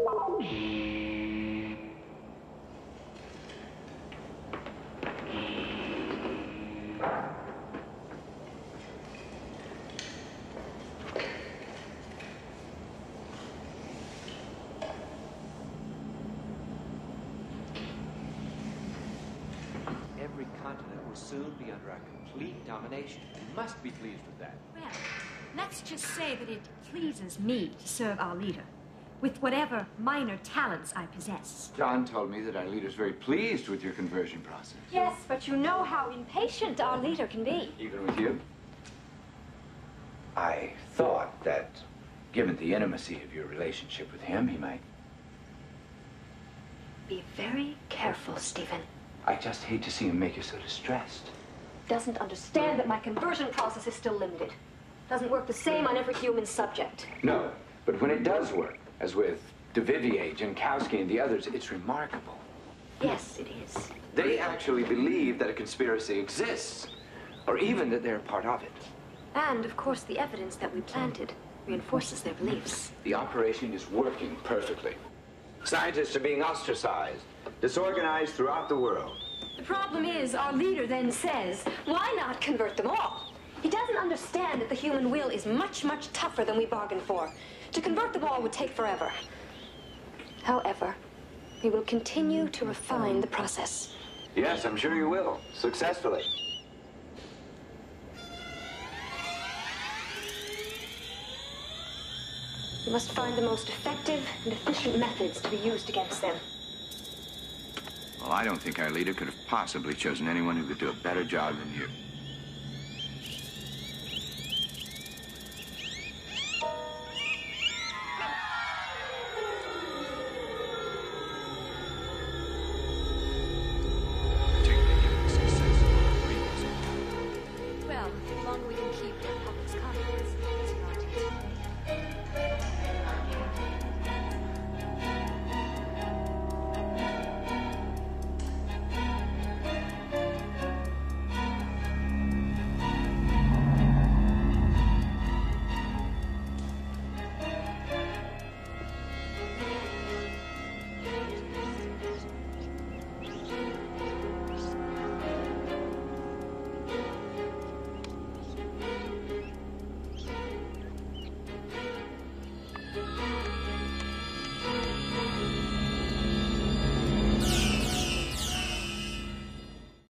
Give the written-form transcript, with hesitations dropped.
Every continent will soon be under our complete domination. You must be pleased with that. Well, let's just say that it pleases me to serve our leader, with whatever minor talents I possess. John told me that our leader's very pleased with your conversion process. Yes, but you know how impatient our leader can be. Even with you? I thought that, given the intimacy of your relationship with him, he might... Be very careful, Stephen. I just hate to see him make you so distressed. Doesn't understand that my conversion process is still limited. Doesn't work the same on every human subject. No, but when it does work, as with Duvivier, Jankowski, and the others, it's remarkable. Yes, it is. They actually believe that a conspiracy exists, or even that they're a part of it. And, of course, the evidence that we planted reinforces their beliefs. The operation is working perfectly. Scientists are being ostracized, disorganized throughout the world. The problem is, our leader then says, why not convert them all? He doesn't understand that the human will is much, much tougher than we bargained for. To convert them all would take forever. However, we will continue to refine the process. Yes, I'm sure you will. Successfully. We must find the most effective and efficient methods to be used against them. Well, I don't think our leader could have possibly chosen anyone who could do a better job than you.